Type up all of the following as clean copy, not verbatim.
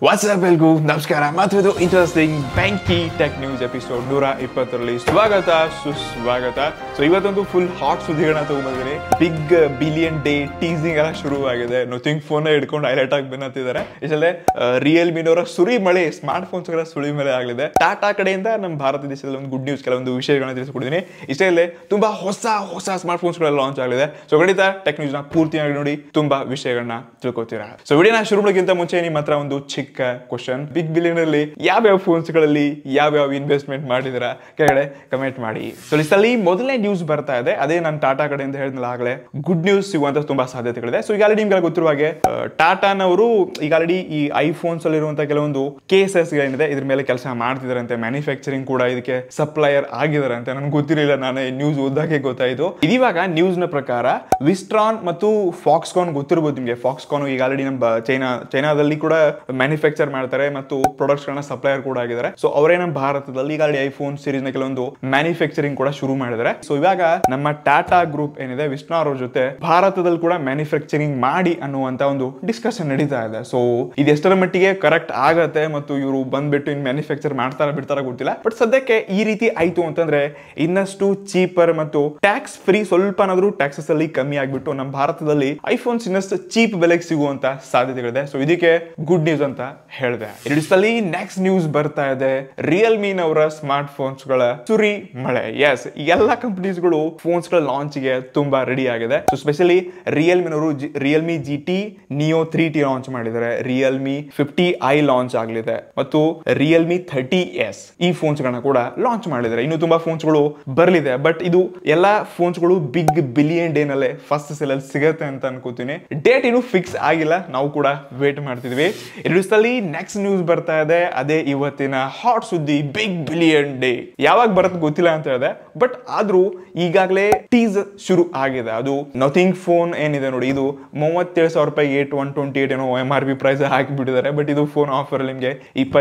WhatsApp ಎಲ್ಗೂ ನಮಸ್ಕಾರ. ಮತ್ತೊಂದು ಇಂಟ್ರೆಸ್ಟಿಂಗ್ ಬ್ಯಾಂಕಿ ಟೆಕ್ ನ್ಯೂಸ್ ಎಪಿಸೋಡ್ 120ರಲ್ಲಿ ಸ್ವಾಗತ ಸುಸ್ವಾಗತ. ಸೊ ಇವತ್ತೊಂದು ಫುಲ್ ಹಾಟ್ ಸುದ್ದಿಗಳನ್ನ ತಗೊಂಡ್ಬಂದಿದ್ದೀನಿ. ಬಿಗ್ ಬಿಲಿಯನ್ ಡೇ ಟೀಸಿಂಗ್ ಎಲ್ಲ ಶುರುವಾಗಿದೆ. ನಥಿಂಗ್ ಫೋನ್ ಹಿಡ್ಕೊಂಡು ಹೈಲೈಟ್ ಆಗಿ ಬಂದಿದ್ದಾರೆ. ಇಷ್ಟಲ್ಲೇ ರಿಯಲ್ಮಿನವರ ಸುರಿಮಳೆ ಸ್ಮಾರ್ಟ್ ಫೋನ್ಸ್ ಗಳ ಸುರಿಮಳೆ ಆಗಲಿದೆ. ಟಾಟಾ ಕಡೆಯಿಂದ ನಮ್ಮ ಭಾರತ ದೇಶದಲ್ಲಿ ಒಂದು ಗುಡ್ ನ್ಯೂಸ್, ಕೆಲವೊಂದು ವಿಷಯಗಳನ್ನ ತಿಳಿಸಿಕೊಡ್ತೀನಿ. ಇಷ್ಟೇ ತುಂಬಾ ಹೊಸ ಸ್ಮಾರ್ಟ್ ಫೋನ್ಸ್ ಗಳ ಲಾಂಚ್ ಆಗಿದೆ. ಸೊ ಖಂಡಿತ ಟೆಕ್ ನ್ಯೂಸ್ ನ ಪೂರ್ತಿಯಾಗಿ ನೋಡಿ ತುಂಬಾ ವಿಷಯಗಳನ್ನ ತಿಳ್ಕೊತೀರಾ. ಸೊ ವಿಡಿಯೋನ ಶುರು ಮಾಡೋಕ್ಕಿಂತ ಮುಂಚೆ ನಿಮ್ಮ ಹತ್ರ ಒಂದು ಚಿಕ್ಕ ಕ್ವಶನ್. ಬಿಗ್ ಬಿಲಿಯನ್ ಅಲ್ಲಿ ಯಾವ್ಯಾವ ಫೋನ್ಸ್ ಗಳಲ್ಲಿ ಯಾವ್ಯಾವ ಇನ್ವೆಸ್ಟ್ಮೆಂಟ್ ಮಾಡಿದಿರಾ ಕೆಳಗಡೆ ಕಮೆಂಟ್ ಮಾಡಿ. ಸೊ ಲಿಸ್ಟಲ್ಲಿ ಮೊದಲನೇ ನ್ಯೂಸ್ ಬರ್ತಾ ಇದೆ. ಅದೇ ನಾನು ಟಾಟಾ ಕಡೆಯಿಂದ ಹೇಳಿದ್ನಲ್ಲ ಆಗಲೇ, ಗುಡ್ ನ್ಯೂಸ್ ಸಿಗುವಂತ ತುಂಬಾ ಸಾಧ್ಯತೆಗಳಿದೆ. ಸೊ ಈಗ ಆಲ್ರೆಡಿ ನಿಮ್ಗೆ ಗೊತ್ತಿರುವ ಹಾಗೆ ಟಾಟಾನವರು ಈಗ ಆಲ್ರೆಡಿ ಈ ಐಫೋನ್ಸ್ ಅಲ್ಲಿ ಇರುವಂತಹ ಕೆಲವೊಂದು ಕೇಸಸ್ ಏನಿದೆ ಇದ್ರ ಮೇಲೆ ಕೆಲಸ ಮಾಡ್ತಿದಾರಂತೆ. ಮ್ಯಾನುಫ್ಯಾಕ್ಚರಿಂಗ್ ಕೂಡ ಇದಕ್ಕೆ ಸಪ್ಲೈಯರ್ ಆಗಿದಾರಂತೆ. ನನ್ಗೆ ಗೊತ್ತಿರಲಿಲ್ಲ, ನಾನೇ ನ್ಯೂಸ್ ಓದಾಗೆ ಗೊತ್ತಾಯ್ತು. ಇದಿವಾಗ ನ್ಯೂಸ್ ನ ಪ್ರಕಾರ ವಿಸ್ಟ್ರಾನ್ ಮತ್ತು ಫಾಕ್ಸ್ಕಾನ್ ಗೊತ್ತಿರಬಹುದು ನಿಮಗೆ. ಫಾಕ್ಸ್ಕಾನ್ ಈಗ ಆಲ್ರೆಡಿ ನಮ್ಮ ಚೈನಾದಲ್ಲಿ ಕೂಡ ಮ್ಯಾನುಫ್ಯಾಕ್ಚರ್ ಮಾಡ್ತಾರೆ ಮತ್ತು ಪ್ರಾಡಕ್ಟ್ಸ್ ಗಳನ್ನ ಸಪ್ಲೈಯರ್ ಕೂಡ ಆಗಿದ್ದಾರೆ. ಸೊ ಅವರೇ ನಮ್ಮ ಭಾರತದಲ್ಲಿ ಈಗ ಐಫೋನ್ ಸೀರೀಸ್ ನ ಕೆಲವೊಂದು ಮ್ಯಾನುಫ್ಯಾಕ್ಚರಿಂಗ್ ಕೂಡ ಶುರು ಮಾಡಿದ್ದಾರೆ. ಸೊ ಇವಾಗ ನಮ್ಮ ಟಾಟಾ ಗ್ರೂಪ್ ಏನಿದೆ ವಿಸ್ಟ್ರಾನ್ ಅವ್ರ ಜೊತೆ ಭಾರತದಲ್ಲಿ ಕೂಡ ಮ್ಯಾನುಫ್ಯಾಕ್ಚರಿಂಗ್ ಮಾಡಿ ಅನ್ನುವಂತ ಒಂದು ಡಿಸ್ಕಷನ್ ನಡೀತಾ ಇದೆ. ಸೊ ಇದು ಎಷ್ಟರ ಮಟ್ಟಿಗೆ ಕರೆಕ್ಟ್ ಆಗತ್ತೆ ಮತ್ತು ಇವರು ಬಂದ್ಬಿಟ್ಟು ಇನ್ ಮ್ಯಾನುಫ್ಯಾಕ್ಚರ್ ಮಾಡ್ತಾರ ಬಿಡ್ತಾರ ಗೊತ್ತಿಲ್ಲ. ಬಟ್ ಸದ್ಯಕ್ಕೆ ಈ ರೀತಿ ಆಯ್ತು ಅಂತಂದ್ರೆ ಇನ್ನಷ್ಟು ಚೀಪರ್ ಮತ್ತು ಟ್ಯಾಕ್ಸ್ ಫ್ರೀ, ಸ್ವಲ್ಪನಾದ್ರೂ ಟ್ಯಾಕ್ಸಸ್ ಅಲ್ಲಿ ಕಮ್ಮಿ ಆಗ್ಬಿಟ್ಟು ನಮ್ಮ ಭಾರತದಲ್ಲಿ ಐಫೋನ್ಸ್ ಇನ್ನಷ್ಟು ಚೀಪ್ ಬೆಲೆಗೆ ಸಿಗುವಂತ ಸಾಧ್ಯತೆಗಳಿದೆ. ಸೊ ಇದಕ್ಕೆ ಗುಡ್ ನ್ಯೂಸ್ ಅಂತ ಹೇಳಿದೆ. ಇಲ್ಲಿ ನೆಕ್ಸ್ಟ್ ನ್ಯೂಸ್ ಬರ್ತಾ ಇದೆ. ರಿಯಲ್ಮಿನವರ ಸ್ಮಾರ್ಟ್ ಫೋನ್ಸ್ ಗಳ ಸುರಿ ಮಳೆ. ಎಸ್, ಎಲ್ಲ ಕಂಪನೀಸ್ಗಳು ಫೋನ್ಸ್ ಗಳ ಲಾಂಚ್ ಗೆ ತುಂಬಾ ರೆಡಿ ಆಗಿದೆ. ಸೊ ಸ್ಪೆಷಲಿ ರಿಯಲ್ಮಿನವರು Realme GT Neo 3T launch ಮಾಡಿದ್ದಾರೆ. ರಿಯಲ್ಮಿ 50i ಲಾಂಚ್ ಆಗಲಿದೆ ಮತ್ತು ರಿಯಲ್ಮಿ 30s ಈ ಫೋನ್ಸ್ ಗಳನ್ನ ಕೂಡ ಲಾಂಚ್ ಮಾಡಿದ್ದಾರೆ. ಇನ್ನು ತುಂಬಾ ಫೋನ್ಸ್ ಗಳು ಬರಲಿದೆ. ಬಟ್ ಇದು ಎಲ್ಲಾ ಫೋನ್ಸ್ ಗಳು ಬಿಗ್ ಬಿಲಿಯನ್ ಡೇ ನಲ್ಲೇ ಫಸ್ಟ್ ಸೇಲ್ ಅಲ್ಲಿ ಸಿಗತ್ತೆ ಅಂತ ಅನ್ಕೋತೀನಿ. ಡೇಟ್ ಇನ್ನು ಫಿಕ್ಸ್ ಆಗಿಲ್ಲ, ನಾವು ಕೂಡ ವೇಟ್ ಮಾಡ್ತಿದ್ವಿ. ನೆಕ್ಸ್ಟ್ ನ್ಯೂಸ್ ಬರ್ತಾ ಇದೆ. ಅದೇ ಇವತ್ತಿನ ಹಾಟ್ ಸುದ್ದಿ, ಬಿಗ್ ಬಿಲಿಯನ್ ಡೇ ಯಾವಾಗ ಬರುತ್ತೆ ಗೊತ್ತಿಲ್ಲ ಅಂತ ಹೇಳಿದೆ. ಬಟ್ ಆದ್ರೂ ಈಗಾಗಲೇ ಟೀಸ್ ಶುರು ಆಗಿದೆ. ಅದು ನಥಿಂಗ್ ಫೋನ್ ಏನಿದೆ ನೋಡಿ, ಇದು 37,000 ರೂಪಾಯಿಗೆ 128 ಏನೋ MRP ಪ್ರೈಸ್ ಹಾಕಿಬಿಟ್ಟಿದ್ದಾರೆ. ಬಟ್ ಇದು ಫೋನ್ ಆಫರ್ ನಿಮಗೆ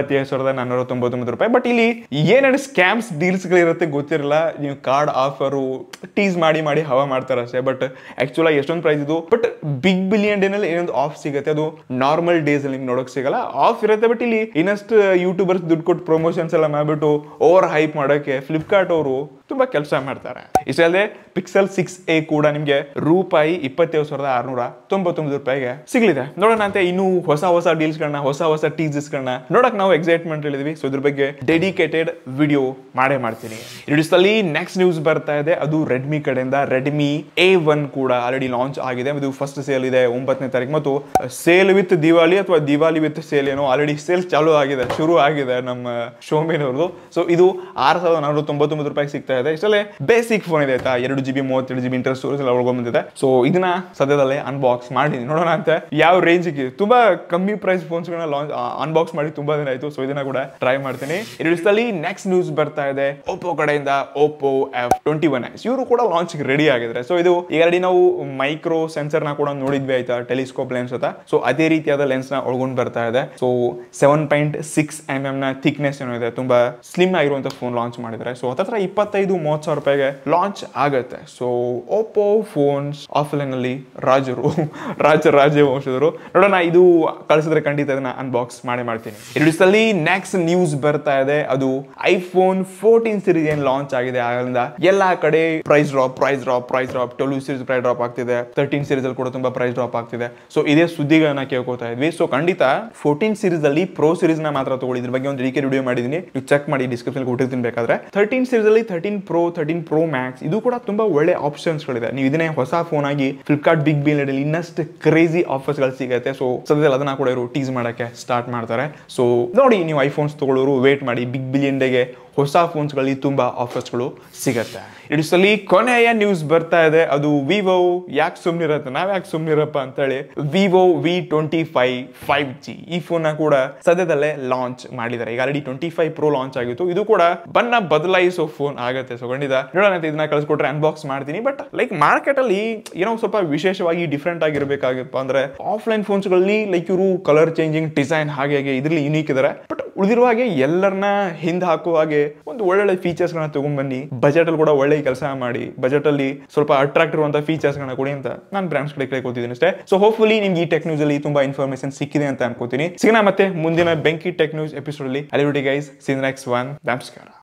27,499 ರೂಪಾಯಿ. ಬಟ್ ಇಲ್ಲಿ ಏನೇನು ಸ್ಕ್ಯಾಮ್ಸ್ ಡೀಲ್ಸ್ ಗಳಿರುತ್ತೆ ಗೊತ್ತಿರಲ್ಲ. ನೀವು ಕಾರ್ಡ್ ಆಫರು ಟೀಸ್ ಮಾಡಿ ಹವಾ ಮಾಡ್ತಾರೆ ಅಷ್ಟೇ. ಬಟ್ ಆಕ್ಚುಲಿ ಎಷ್ಟೊಂದು ಪ್ರೈಸ್ ಇದು. ಬಟ್ ಬಿಗ್ ಬಿಲಿಯನ್ ಡೇ ನಲ್ಲಿ ಏನೊಂದು ಆಫ್ ಸಿಗುತ್ತೆ, ಅದು ನಾರ್ಮಲ್ ಡೇಸ್ ಅಲ್ಲಿ ನಿಮ್ಗೆ ನೋಡಕ್ ಸಿಗಲ್ಲ, ಆಫ್ ಇರುತ್ತೆ. ಬಟ್ ಇಲ್ಲಿ ಇನ್ನಷ್ಟು ಯೂಟ್ಯೂಬರ್ಸ್ ದುಡ್ಡು ಕೊಟ್ಟು ಪ್ರಮೋಷನ್ಸ್ ಎಲ್ಲ ಮಾಡ್ಬಿಟ್ಟು ಓವರ್ ಹೈಪ್ ಮಾಡೋಕೆ ಫ್ಲಿಪ್ಕಾರ್ಟ್ ಅವರು ತುಂಬಾ ಕೆಲಸ ಮಾಡ್ತಾರೆ. ಇಷ್ಟೇ ಅಲ್ಲದೆ ಪಿಕ್ಸೆಲ್ 6a ಕೂಡ ನಿಮ್ಗೆ ರೂಪಾಯಿ 27,699 ರೂಪಾಯಿಗೆ ಸಿಗಲಿದೆ. ನೋಡೋಣ ಅಂತ ಇನ್ನು ಹೊಸ ಡೀಲ್ಸ್ ಗಳನ್ನ, ಹೊಸ ಟೀಸಸ್ ಗಳನ್ನ ನೋಡಕ್ ನಾವು ಎಕ್ಸೈಟ್ಮೆಂಟ್ ಹೇಳಿದ್ವಿ. ಸೊ ಇದ್ರ ಬಗ್ಗೆ ಡೆಡಿಕೇಟೆಡ್ ವಿಡಿಯೋ ಮಾಡ್ತೀನಿ. ಈ ನೆಕ್ಸ್ಟ್ ನ್ಯೂಸ್ ಬರ್ತಾ ಇದೆ. ಅದು ರೆಡ್ಮಿ ಕಡೆಯಿಂದ ರೆಡ್ಮಿ A1 ಕೂಡ ಆಲ್ರೆಡಿ ಲಾಂಚ್ ಆಗಿದೆ. ಇದು ಫಸ್ಟ್ ಸೇಲ್ ಇದೆ 9ನೇ ತಾರೀಕು ಮತ್ತು ಸೇಲ್ ವಿತ್ ದಿವಾಲಿ ಅಥವಾ ದಿವಾಲಿ ವಿತ್ ಸೇಲ್ ಏನೋ ಆಲ್ರೆಡಿ ಸೇಲ್ಸ್ ಚಾಲೂ ಆಗಿದೆ, ಶುರು ಆಗಿದೆ ನಮ್ಮ ಶೋಮಿನವ್ರದ್ದು. ಸೊ ಇದು 6,499 ರೂಪಾಯಿಗೆ ಸಿಗ್ತಾ ಇದೆ. ಇಷ್ಟಲ್ಲೇ ಬೇಸಿಕ್ ಫೋನ್ ಇದೆ ಆಯ್ತಾ, 2GB 32GB ಇಂಟರ್ ಸ್ಟೋರೇಜ್ ಎಲ್ಲ ಒಳಗೊಂಡಿದೆ. ಸೊ ಇದನ್ನ ಸದ್ಯದಲ್ಲೇ ಅನ್ಬಾಕ್ಸ್ ಮಾಡಿ ನೋಡೋಣ ಅಂತ ಯಾವ ರೇಂಜ್ಗೆ. ತುಂಬಾ ಕಮ್ಮಿ ಪ್ರೈಸ್ ಫೋನ್ಸ್ ಗಳನ್ನ ಲಾಂಚ್ ಅನ್ಬಾಕ್ಸ್ ಮಾಡಿ ತುಂಬಾ ದಿನ ಆಯ್ತು. ಸೊ ಇದನ್ನ ಕೂಡ ಟ್ರೈ ಮಾಡ್ತೀನಿ. ನೆಕ್ಸ್ಟ್ ನ್ಯೂಸ್ ಬರ್ತಾ ಇದೆ ಓಪೋ ಕಡೆಯಿಂದ. ಓಪೋ F21s ಇವರು ಕೂಡ ಲಾಂಚ್ ರೆಡಿ ಆಗಿದ್ದಾರೆ. ಸೊ ಇದು ಈಗ ಆಲ್ರೆಡಿ ನಾವು ಮೈಕ್ರೋ ಸೆನ್ಸರ್ ನ ಕೂಡ ನೋಡಿದ್ವಿ ಆಯ್ತಾ, ಟೆಲಿಸ್ಕೋಪ್ ಲೆನ್ಸ್ ಅಂತ. ಸೊ ಅದೇ ರೀತಿಯಾದ ಲೆನ್ಸ್ ನ ಒಳಗೊಂಡು ಬರ್ತಾ ಇದೆ. ಸೊ 7.6mm ನ ಥಿಕ್ನೆಸ್ ಏನೋ ಇದೆ, ತುಂಬಾ ಸ್ಲಿಮ್ ಆಗಿರುವಂತ ಫೋನ್ ಲಾಂಚ್ ಮಾಡಿದ್ದಾರೆ. ಸೊ ಹತ್ರ 25,000-30,000 ರೂಪಾಯಿಗೆ ಲಾಂಚ್ ಆಗುತ್ತೆ. ಸೊ ಓಪೋ ಫೋನ್ಸ್ ಆಫ್ಲೈನ್ ಅಲ್ಲಿ ರಾಜ್ಯ ವಂಶದರು. ನೋಡೋಣ, ಇದು ಕಳಿಸಿದ್ರೆ ಖಂಡಿತ ಅದನ್ನ ಅನ್ಬಾಕ್ಸ್ ಮಾಡ್ತೀನಿ. ನೆಕ್ಸ್ಟ್ ನ್ಯೂಸ್ ಬರ್ತಾ ಇದೆ. ಅದು ಐಫೋನ್ 14 ಸೀರೀಸ್ ಏನ್ ಲಾಂಚ್ ಆಗಿದೆ ಆಗಲಿಂದ ಎಲ್ಲಾ ಕಡೆ price drop 12 series price drop ಆಗ್ತಿದೆ. 13 ಸೀರೀಸ್ ಅಲ್ಲಿ ಕೂಡ ತುಂಬಾ ಪ್ರೈಸ್ ಡ್ರಾಪ್ ಆಗ್ತಿದೆ. ಸೊ ಇದೇ ಸುದ್ದಿಗಳನ್ನ ಕೇಳ್ಕೊತಾ ಇದ್ವಿ. ಸೊ ಖಂಡಿತ 14 ಸೀರೀಸ್ ಅಲ್ಲಿ ಪ್ರೋ ಸೀರೀಸ್ ನ ಮಾತ್ರ ತಗೊಳ್ಳಿ. ಇದ್ರ ಬಗ್ಗೆ ಒಂದು ಡೆಡಿಕೇಟೆಡ್ ವಿಡಿಯೋ ಮಾಡಿದೀನಿ, ನೀವು ಚೆಕ್ ಮಾಡಿ, ಡಿಸ್ಕ್ರಿಪ್ಷನ್ ಕೊಟ್ಟಿರ್ತೀನಿ ಬೇಕಾದ್ರೆ. 13 ಸೀರೀಸ್ ಅಲ್ಲಿ 13 Pro 13 Pro Max ಇದು ಕೂಡ ತುಂಬಾ ಒಳ್ಳೆ ಆಪ್ಷನ್ಸ್ ಗಳಿದೆ. ನೀವು ಇದನ್ನೇ ಹೊಸ ಫೋನ್ ಆಗಿ ಫ್ಲಿಪ್ಕಾರ್ಟ್ ಬಿಗ್ ಬಿಲಿಯನ್ ಡೇ ಇನ್ನಷ್ಟು ಕ್ರೇಜಿ ಆಫರ್ಸ್ ಗಳು ಸಿಗುತ್ತೆ. ಸೊ ಸದ್ಯದಲ್ಲಿ ಅದನ್ನ ಕೂಡ ಇವರು ಟೀಸ್ ಮಾಡಕ್ಕೆ ಸ್ಟಾರ್ಟ್ ಮಾಡ್ತಾರೆ. ಸೊ ನೋಡಿ, ನೀವು ಐಫೋನ್ಸ್ ತಗೊಳ್ಳೋರು ವೇಟ್ ಮಾಡಿ, ಬಿಗ್ ಬಿಲಿಯನ್ ಡೇಗೆ ಹೊಸ ಫೋನ್ಸ್ ಗಳಲ್ಲಿ ತುಂಬಾ ಆಫರ್ಸ್ ಗಳು ಸಿಗತ್ತೆ. ಕೊನೆಯ ನ್ಯೂಸ್ ಬರ್ತಾ ಇದೆ. ಅದು ವಿವೋ ಯಾಕೆ ಸುಮ್ನಿರತ್ತೆ, ನಾವ್ ಯಾಕೆ ಸುಮ್ನಿರಪ್ಪ ಅಂತ ಹೇಳಿ ವಿವೋ V25 5G ಈ ಫೋನ್ ನ ಕೂಡ ಸದ್ಯದಲ್ಲೇ ಲಾಂಚ್ ಮಾಡಿದ್ದಾರೆ. ಈಗ ಆಲ್ರೆಡಿ 25 Pro ಲಾಂಚ್ ಆಗಿತ್ತು. ಇದು ಕೂಡ ಬಣ್ಣ ಬದಲಾಯಿಸೋ ಫೋನ್ ಆಗತ್ತೆ. ಸೊ ಖಂಡಿತ ನೋಡೋಣ, ಇದನ್ನ ಕಳಿಸ್ಕೊಟ್ರೆ ಅನ್ಬಾಕ್ಸ್ ಮಾಡ್ತೀನಿ. ಬಟ್ ಲೈಕ್ ಮಾರ್ಕೆಟ್ ಅಲ್ಲಿ ಏನೋ ಸ್ವಲ್ಪ ವಿಶೇಷವಾಗಿ ಡಿಫ್ರೆಂಟ್ ಆಗಿರ್ಬೇಕಾಗಪ್ಪ ಅಂದ್ರೆ ಆಫ್ಲೈನ್ ಫೋನ್ಸ್ ಗಳಲ್ಲಿ ಲೈಕ್ ಇವರು ಕಲರ್ ಚೇಂಜಿಂಗ್ ಡಿಸೈನ್ ಹಾಗೆ ಇದ್ರಲ್ಲಿ ಯುನೀಕ್ ಇದಾರೆ. ಬಟ್ ಉಳಿದಿರುವ ಹಾಗೆ ಎಲ್ಲರನ್ನ ಹಿಂದೆ ಹಾಕುವ ಹಾಗೆ ಒಂದು ಒಳ್ಳೊಳ್ಳೆ ಫೀಚರ್ಸ್ ಗಳನ್ನ ತಗೊಂಡ್ಬನ್ನಿ, ಬಜೆಟ್ ಅಲ್ಲಿ ಕೂಡ ಒಳ್ಳೆ ಕೆಲಸ ಮಾಡಿ, ಬಜೆಟ್ ಅಲ್ಲಿ ಸ್ವಲ್ಪ ಅಟ್ರಾಕ್ಟ್ ಇರುವಂತಹ ಫೀಚರ್ಸ್ ಗಳನ್ನ ಕೊಡಿ ಅಂತ ನಾನು ಬ್ರಾಂಡ್ಸ್ ಕಡೆ ಕೇಳ್ಕೊತಿದ್ದೀನಿ ಅಷ್ಟೇ. ಸೊ ಹೋಪ್ಫುಲಿ ನಿಮ್ಗೆ ಈ ಟೆಕ್ ನ್ಯೂಸ್ ಅಲ್ಲಿ ತುಂಬಾ ಇನ್ಫಾರ್ಮೇಶನ್ ಸಿಕ್ಕಿದೆ ಅಂತ ಅನ್ಕೋತೀನಿ. ಸಿಗೋಣ ಮತ್ತೆ ಮುಂದಿನ ಬೆಂಕಿ ಟೆಕ್ ನ್ಯೂಸ್ ಎಪಿಸೋಡ್ ಅಲ್ಲಿ. ಅಲ್ಲಿವರೆಗೆ guys, see you next one. ನಮಸ್ಕಾರ.